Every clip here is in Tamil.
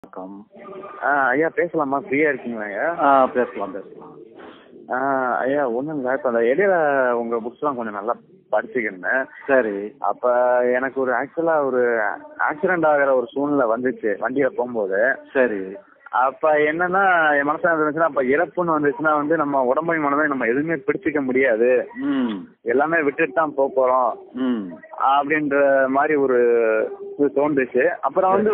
வணக்கம். ஐயா பேசலாமா? ஃப்ரீயாக இருக்கீங்களா ஐயா? பேசலாம் பேசலாம். ஐயா ஒன்றும் இல்லை, இப்போ அந்த இடையில உங்கள் புக்ஸ்லாம் கொஞ்சம் நல்லா படிச்சுக்கிருந்தேன். சரி. அப்போ எனக்கு ஒரு ஆக்சுவலாக ஒரு ஆக்சிடென்ட் ஆகிற ஒரு சூழ்நிலை வந்துச்சு வண்டியில் போகும்போது. சரி. அப்போ என்னன்னா என் மனசில் இருந்துச்சுன்னா, அப்போ இறப்புன்னு வந்துச்சுன்னா வந்து நம்ம உடம்பையும் மனதையும் நம்ம எதுவுமே பிடிச்சிக்க முடியாது, எல்லாமே விட்டுட்டு தான் போகிறோம் அப்படின்ற மாதிரி ஒரு இது தோன்றுச்சு. அப்புறம் வந்து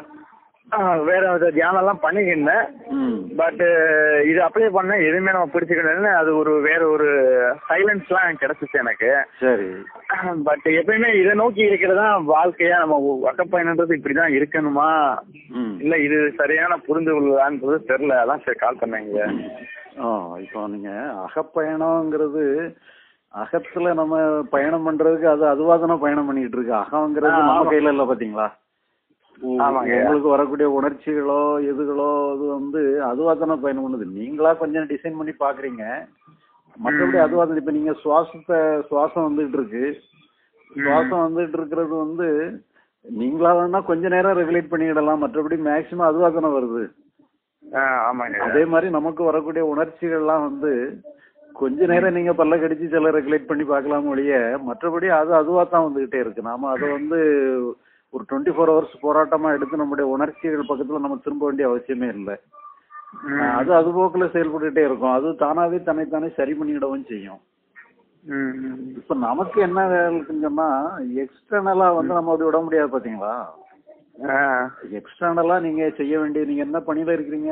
வேற தியானம்லாம் பண்ணிக்கிட்டேன். பட் இது அப்ளை பண்ண எதுவுமே நம்ம பிடிச்சிக்கிட்டேன்னு அது ஒரு வேற ஒரு சைலன்ஸ்லாம் எனக்கு கிடைச்சிச்சு எனக்கு. சரி. பட் எப்பயுமே இதை நோக்கி இருக்கிறதா வாழ்க்கையா? நம்ம வட்டப்பயணன்றது இப்படிதான் இருக்கணுமா, இல்ல இது சரியான புரிந்து கொள்ளுதான்றது தெரியல. அதான் சரி கால் பண்ணேங்க. இப்போ நீங்க அகப்பயணம்ங்கிறது அகத்துல நம்ம பயணம் பண்றதுக்கு அது அதுவாதான பயணம் பண்ணிட்டு இருக்கு. அகங்கிறது நம்ம கையில இல்ல, பாத்தீங்களா? உங்களுக்கு வரக்கூடிய உணர்ச்சிகளோ எதுகளோ அது வந்து அதுவா தானே பயணம் பண்ணுது. நீங்களா கொஞ்சம் டிசைன் பண்ணி பாக்குறீங்க, மற்றபடி அதுவா. இப்ப நீங்க சுவாசம் வந்துட்டு இருக்கு, சுவாசம் வந்துட்டு இருக்கிறது வந்து நீங்களா வேணா கொஞ்ச நேரம் ரெகுலேட் பண்ணிடலாம், மற்றபடி மேக்சிமம் அதுவா தானே வருது. அதே மாதிரி நமக்கு வரக்கூடிய உணர்ச்சிகள்லாம் வந்து கொஞ்ச நேரம் நீங்க பல்ல கடிச்சு சில ரெகுலேட் பண்ணி பார்க்கலாம் ஒழிய மற்றபடி அது அதுவா தான் வந்துகிட்டே இருக்கு. நாம அதை வந்து ஒரு 24 hours போராட்டமா எடுத்து நம்முடைய உணர்ச்சிகள் பக்கத்துல நம்ம திரும்ப வேண்டிய அவசியமே இல்லை. அது அது போக்குல செயல்பட்டுட்டே இருக்கும். அது தானாவே தன்னைத்தானே சரி பண்ணிடவும் செய்யும். இப்ப நமக்கு என்ன வேலை இருக்குன்னு சொன்னா, எக்ஸ்டர்னலா வந்து நம்ம அப்படி விட முடியாது, பாத்தீங்களா? எக்ஸ்டர்னலா நீங்க செய்ய வேண்டிய, நீங்க என்ன பணியில இருக்கிறீங்க?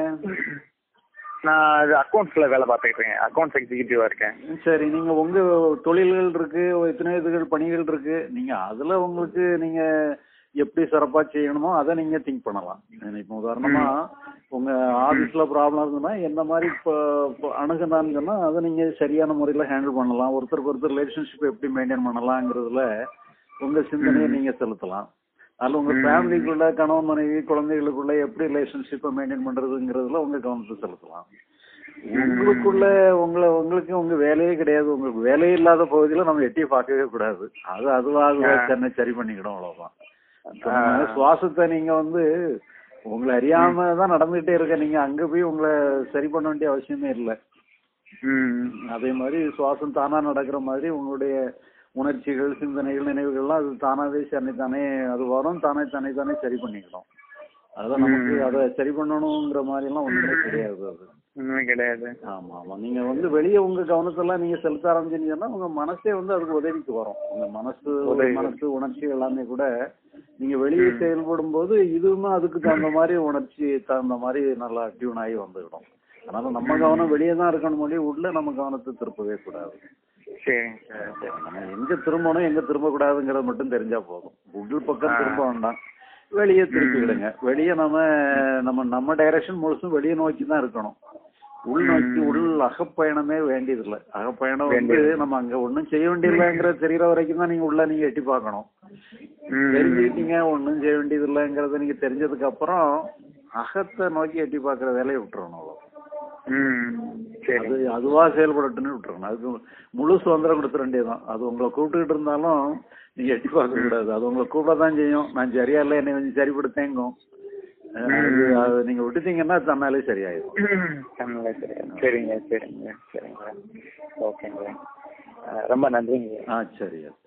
நான் அக்கௌண்ட்ஸ்ல வேலை பார்த்துக்கிட்டு இருக்கேன், அக்கௌண்ட்ஸ் எக்ஸிக்யூட்டிவா இருக்கேன். சரி. நீங்க உங்க தொழில்கள் இருக்கு, எத்தனை இதுகள் பணிகள் இருக்கு, நீங்க அதுல உங்களுக்கு நீங்க எப்படி சிறப்பா செய்யணுமோ அதை நீங்க திங்க் பண்ணலாம். இப்போ உதாரணமா உங்க ஆபீஸ்ல ப்ராப்ளம் இருந்ததுன்னா என்ன மாதிரி அணுகுனான்னு சொன்னா அதை நீங்க சரியான முறையில ஹேண்டில் பண்ணலாம். ஒருத்தருக்கு ஒருத்தர் ரிலேஷன்ஷிப் எப்படி மெயின்டைன் பண்ணலாங்கிறதுல உங்க சிந்தனையை நீங்க செலுத்தலாம். அதில் உங்க ஃபேமிலிக்குள்ள கணவன் மனைவி குழந்தைகளுக்குள்ள எப்படி ரிலேஷன்ஷிப்பை மெயின்டைன் பண்றதுங்கிறதுல உங்க கவனத்தை செலுத்தலாம். உங்களுக்கு உங்க வேலையே கிடையாது, உங்களுக்கு வேலையே இல்லாத பகுதியில நம்ம எட்டியை பார்க்கவே கூடாது. அது அதுவாக தன்னை சரி பண்ணிக்கிடும், அவ்வளவுதான். சுவாசத்தை நீங்க வந்து உங்களை அறியாம தான் நடந்துகிட்டே இருக்க, நீங்க அங்க போய் உங்களை சரி பண்ண வேண்டிய அவசியமே இல்லை. அதே மாதிரி சுவாசம் தானா நடக்கிற மாதிரி உங்களுடைய உணர்ச்சிகள் சிந்தனைகள் நினைவுகள்லாம் அது தானாவே தன்னைத்தானே அது வரும், தானே சரி பண்ணிக்கணும். அதெல்லாம் நமக்கு அதை சரி பண்ணணுங்கிற மாதிரி எல்லாம் ஒண்ணுமே கிடையாது. அது கிடையாது. ஆமா ஆமா. நீங்க வந்து வெளியே உங்க கவனத்தெல்லாம் நீங்க செலுத்த ஆரம்பிச்சீங்கன்னா உங்க மனசே வந்து அதுக்கு உதவிக்கு வரும். உங்க மனசு உணர்ச்சி எல்லாமே கூட நீங்க வெளியே செயல்படும் போது இதுவுமே அதுக்கு தகுந்த மாதிரி உணர்ச்சி தகுந்த மாதிரி நல்லா டியூன் ஆகி வந்துவிடும். அதனால நம்ம கவனம் வெளியே தான் இருக்கணும், மொழி உள்ள நம்ம கவனத்தை திருப்பவே கூடாது. நம்ம எங்க திரும்பணும் எங்க திரும்ப கூடாதுங்கிறது மட்டும் தெரிஞ்சா போதும். உள் பக்கம் திரும்ப வேண்டாம், வெளியே திருப்பி விடுங்க. வெளியே நம்ம டைரக்ஷன் முழுசும் வெளியே நோக்கி தான் இருக்கணும். உள் நோக்கி உள் அகப்பயணமே வேண்டியதில்லை. அகப்பயணம் வந்து நம்ம அங்க ஒன்னும் செய்ய வேண்டியதில்லைங்கிற தெரியற வரைக்கும் தான் நீங்க உள்ள நீங்க எட்டி பார்க்கணும். தெரிஞ்சுக்கிட்டீங்க ஒன்னும் செய்ய வேண்டியது இல்லைங்கிறத நீங்க தெரிஞ்சதுக்கு அப்புறம் அகத்தை நோக்கி எட்டி பார்க்கற வேலையை விட்டுறணும். அவ்வளவு அது அதுவா செயல்படட்டுன்னு விட்டுறணும். அதுக்கு முழு சுதந்திரம் கொடுத்துட வேண்டியதுதான். அது உங்களை கூப்பிட்டுக்கிட்டு இருந்தாலும் நீங்க எட்டி பார்க்க கூடாது. அது உங்களை கூப்பிடதான் செய்யும். நான் சரியா இல்லை, என்னை கொஞ்சம் சரிப்படுத்தேங்கும். அது நீங்க விட்டுட்டீங்கன்னா தன்னாலே சரியாயிடும். சரிங்க. ஓகேங்க, ரொம்ப நன்றிங்க. சரியா.